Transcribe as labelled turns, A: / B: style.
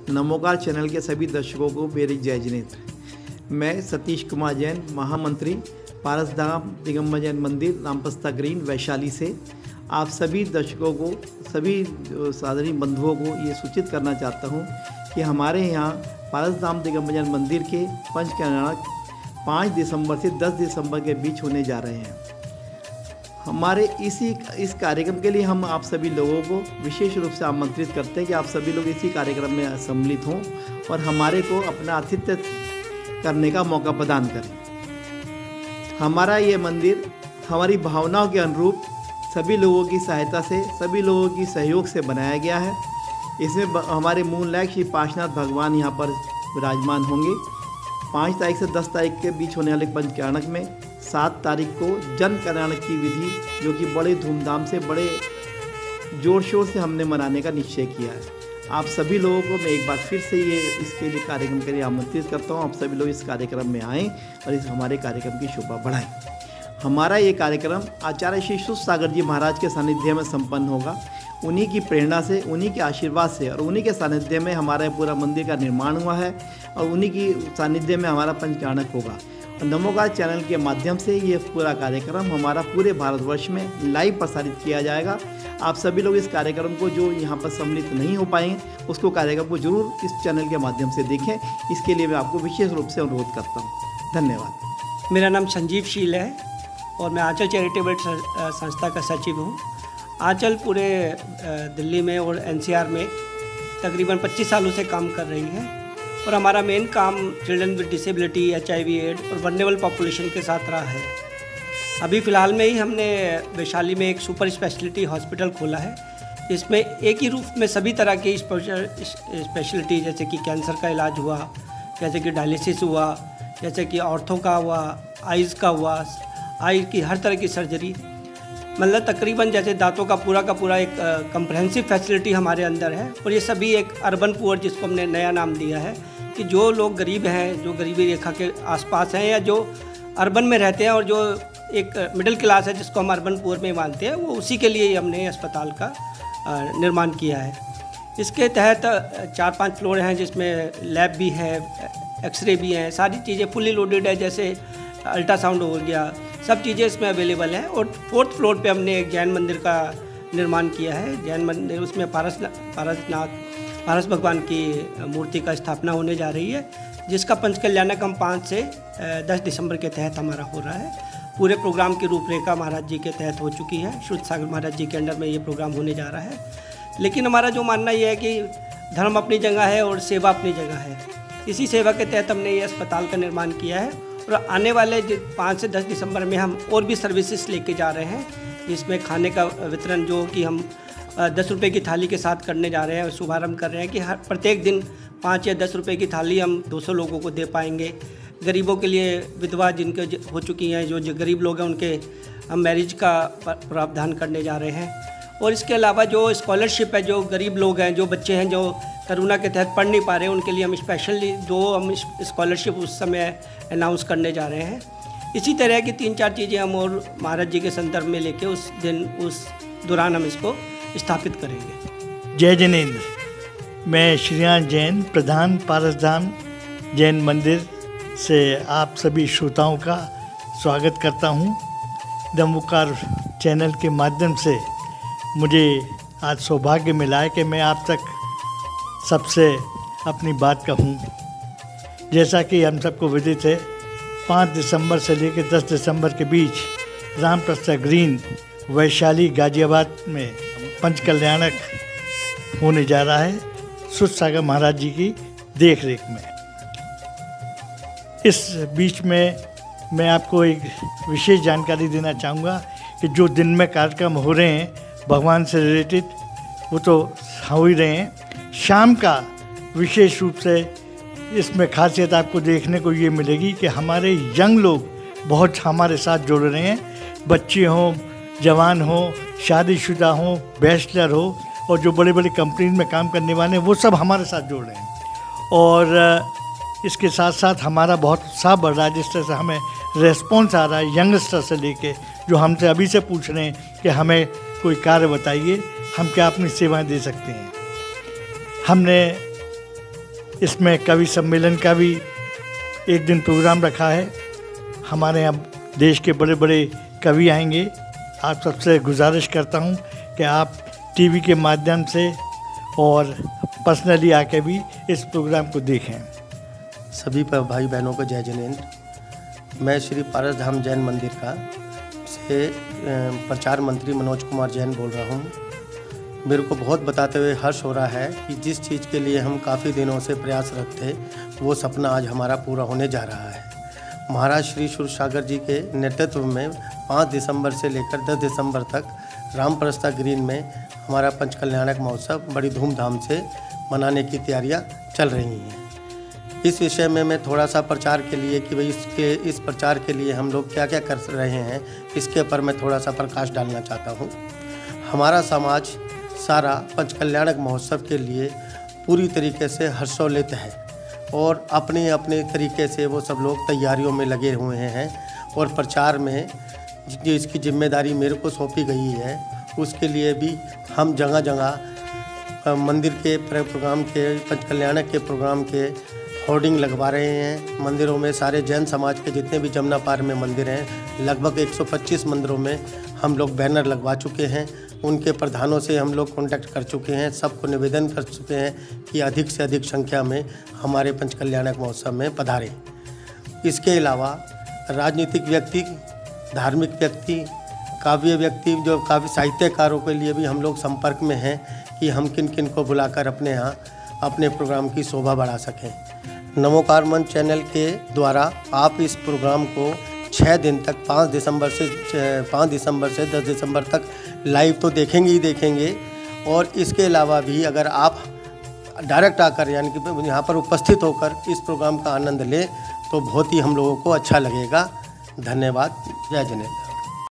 A: Namokar channel के सभी दर्शकों को मेरी जय जिनेन्द्र। मैं सतीश कुमार जैन, महामंत्री पारसधाम दिगंबर जैन मंदिर, रामप्रस्था ग्रीन, वैशाली से आप सभी दर्शकों को, सभी साधारण बंधुओं को ये सूचित करना चाहता हूँ कि हमारे यहाँ पारसधाम दिगंबर जैन मंदिर के पंच कल्याणक 5 दिसंबर से 10 दिसंबर के बीच होने जा रहे हैं। हमारे इस कार्यक्रम के लिए हम आप सभी लोगों को विशेष रूप से आमंत्रित करते हैं कि आप सभी लोग इसी कार्यक्रम में सम्मिलित हों और हमारे को अपना आतिथ्य करने का मौका प्रदान करें। हमारा ये मंदिर हमारी भावनाओं के अनुरूप सभी लोगों की सहायता से, सभी लोगों की सहयोग से बनाया गया है। इसमें हमारे मूल नायक श्री पार्श्वनाथ भगवान यहाँ पर विराजमान होंगे। 5 तारीख से 10 तारीख के बीच होने वाले पंच कल्याणक में 7 तारीख को जन कल्याणक की विधि, जो कि बड़े धूमधाम से, बड़े जोर शोर से हमने मनाने का निश्चय किया है। आप सभी लोगों को मैं एक बार फिर से इसके लिए कार्यक्रम के लिए आमंत्रित करता हूँ। आप सभी लोग इस कार्यक्रम में आएँ और इस हमारे कार्यक्रम की शोभा बढ़ाएँ। हमारा ये कार्यक्रम आचार्य श्री सुध सागर जी महाराज के सानिध्य में संपन्न होगा। उन्हीं की प्रेरणा से, उन्हीं के आशीर्वाद से और उन्हीं के सानिध्य में हमारा पूरा मंदिर का निर्माण हुआ है और उन्हीं की सानिध्य में हमारा पंच कल्याणक होगा। और नमोकार चैनल के माध्यम से ये पूरा कार्यक्रम हमारा पूरे भारतवर्ष में लाइव प्रसारित किया जाएगा। आप सभी लोग इस कार्यक्रम को, जो यहाँ पर सम्मिलित नहीं हो पाएंगे, उसको कार्यक्रम को जरूर इस चैनल के माध्यम से देखें। इसके लिए मैं आपको विशेष रूप से अनुरोध करता हूँ। धन्यवाद।
B: मेरा नाम संजीव शील है और मैं आंचल चैरिटेबल संस्था का सचिव हूँ। आंचल पूरे दिल्ली में और एनसीआर में तकरीबन 25 सालों से काम कर रही है और हमारा मेन काम children with disability, HIV AIDS और वल्नरेबल पॉपुलेशन के साथ रहा है। अभी फ़िलहाल में ही हमने वैशाली में एक सुपर स्पेशलिटी हॉस्पिटल खोला है, जिसमें एक ही रूफ में सभी तरह की स्पेशलिटी, जैसे कि कैंसर का इलाज हुआ, जैसे कि डायलिसिस हुआ, जैसे कि ऑर्थो का हुआ, आइज़ का हुआ, आई की हर तरह की सर्जरी, मतलब तकरीबन जैसे दांतों का पूरा एक कंप्रहेंसिव फैसिलिटी हमारे अंदर है। और ये सभी एक अर्बन पुअर, जिसको हमने नया नाम दिया है, कि जो लोग गरीब हैं, जो गरीबी रेखा के आसपास हैं या जो अर्बन में रहते हैं और जो एक मिडिल क्लास है जिसको हम अर्बन पुअर में मानते हैं, वो उसी के लिए हमने अस्पताल का निर्माण किया है। इसके तहत 4-5 फ्लोर हैं, जिसमें लैब भी है, एक्सरे भी हैं, सारी चीज़ें फुली लोडेड है, जैसे अल्ट्रासाउंड हो गया, सब चीज़ें इसमें अवेलेबल हैं। और 4th फ्लोर पे हमने एक जैन मंदिर का निर्माण किया है। जैन मंदिर, उसमें पारस भगवान की मूर्ति का स्थापना होने जा रही है, जिसका पंच कल्याणक हम 5 से 10 दिसंबर के तहत हमारा हो रहा है। पूरे प्रोग्राम की रूपरेखा महाराज जी के तहत हो चुकी है। सुध सागर महाराज जी के अंडर में ये प्रोग्राम होने जा रहा है। लेकिन हमारा जो मानना ये है कि धर्म अपनी जगह है और सेवा अपनी जगह है। इसी सेवा के तहत हमने ये अस्पताल का निर्माण किया है और आने वाले 5 से 10 दिसंबर में हम और भी सर्विसेज लेके जा रहे हैं, जिसमें खाने का वितरण, जो कि हम 10 रुपये की थाली के साथ करने जा रहे हैं और शुभारंभ कर रहे हैं कि हर प्रत्येक दिन 5 या 10 रुपये की थाली हम 200 लोगों को दे पाएंगे। गरीबों के लिए, विधवा जिनके हो चुकी हैं, जो गरीब लोग हैं, उनके हम मैरिज का प्रावधान करने जा रहे हैं। और इसके अलावा जो स्कॉलरशिप है, जो गरीब लोग हैं, जो बच्चे हैं जो कोरोना के तहत पढ़ नहीं पा रहे, उनके लिए हम स्पेशली 2 हम स्कॉलरशिप उस समय अनाउंस करने जा रहे हैं। इसी तरह की 3-4 चीज़ें हम और महाराज जी के संदर्भ में लेके उस दौरान हम इसको स्थापित करेंगे।
C: जय जिनेन्द्र। मैं श्रीयान जैन, प्रधान पारसधाम जैन मंदिर से आप सभी श्रोताओं का स्वागत करता हूँ। नमोकार चैनल के माध्यम से मुझे आज सौभाग्य मिला है कि मैं आप तक सबसे अपनी बात कहूँ। जैसा कि हम सबको विदित है, 5 दिसंबर से लेकर 10 दिसंबर के बीच रामप्रस्था ग्रीन, वैशाली, गाजियाबाद में पंच कल्याणक होने जा रहा है, सुध सागर महाराज जी की देख रेख में। इस बीच में मैं आपको एक विशेष जानकारी देना चाहूँगा कि जो दिन में कार्यक्रम हो रहे हैं भगवान से रिलेटेड, वो तो हो ही रहे हैं। शाम का विशेष रूप से इसमें खासियत आपको देखने को ये मिलेगी कि हमारे यंग लोग बहुत हमारे साथ जुड़ रहे हैं। बच्चे हों, जवान हों, शादीशुदा हों, बैचलर हो, और जो बड़े बड़े कंपनी में काम करने वाले हैं, वो सब हमारे साथ जुड़ रहे हैं। और इसके साथ साथ हमारा बहुत उत्साह बढ़ रहा है, जिस तरह से हमें रेस्पॉन्स आ रहा है यंगस्टर से लेके, जो हमसे अभी से पूछ रहे हैं कि हमें कोई कार्य बताइए, हम क्या अपनी सेवाएं दे सकते हैं। हमने इसमें कवि सम्मेलन का भी एक दिन प्रोग्राम रखा है। हमारे यहाँ देश के बड़े बड़े कवि आएंगे। आप सबसे गुजारिश करता हूँ कि आप टीवी के माध्यम से और पर्सनली आके भी इस प्रोग्राम को देखें।
D: सभी भाई बहनों को जय जिनेंद्र। मैं श्री पारसधाम जैन मंदिर का से प्रचार मंत्री मनोज कुमार जैन बोल रहा हूँ। मेरे को बहुत बताते हुए हर्ष हो रहा है कि जिस चीज़ के लिए हम काफ़ी दिनों से प्रयासरत थे वो सपना आज हमारा पूरा होने जा रहा है। महाराज श्री सूरसागर जी के नेतृत्व में 5 दिसंबर से लेकर 10 दिसंबर तक रामप्रस्था ग्रीन में हमारा पंचकल्याणक महोत्सव बड़ी धूमधाम से मनाने की तैयारियां चल रही हैं। इस विषय में मैं थोड़ा सा प्रचार के लिए कि भाई इस प्रचार के लिए हम लोग क्या क्या कर रहे हैं, इसके ऊपर मैं थोड़ा सा प्रकाश डालना चाहता हूँ। हमारा समाज सारा पंचकल्याणक महोत्सव के लिए पूरी तरीके से हर्षोल्लित है और अपने अपने तरीके से वो सब लोग तैयारियों में लगे हुए हैं। और प्रचार में जिसकी जिम्मेदारी मेरे को सौंपी गई है उसके लिए भी हम जगह जगह मंदिर के प्रोग्राम के, पंचकल्याणक के प्रोग्राम के होर्डिंग लगवा रहे हैं। मंदिरों में सारे जैन समाज के जितने भी जमुना पार में मंदिर हैं, लगभग 125 मंदिरों में हम लोग बैनर लगवा चुके हैं। उनके प्रधानों से हम लोग कांटेक्ट कर चुके हैं, सबको निवेदन कर चुके हैं कि अधिक से अधिक संख्या में हमारे पंचकल्याणक महोत्सव में पधारें। इसके अलावा राजनीतिक व्यक्ति, धार्मिक व्यक्ति, काव्य व्यक्ति, जो काव्य साहित्यकारों के लिए भी हम लोग संपर्क में हैं कि हम किन किन को बुलाकर अपने यहाँ अपने प्रोग्राम की शोभा बढ़ा सकें। नमोकार मंच चैनल के द्वारा आप इस प्रोग्राम को 6 दिन तक 5 दिसंबर से 10 दिसंबर तक लाइव तो देखेंगे ही देखेंगे। और इसके अलावा भी अगर आप डायरेक्ट आकर यानी कि यहाँ पर उपस्थित होकर इस प्रोग्राम का आनंद लें तो बहुत ही हम लोगों को अच्छा लगेगा। धन्यवाद। जय जिनेंद्र।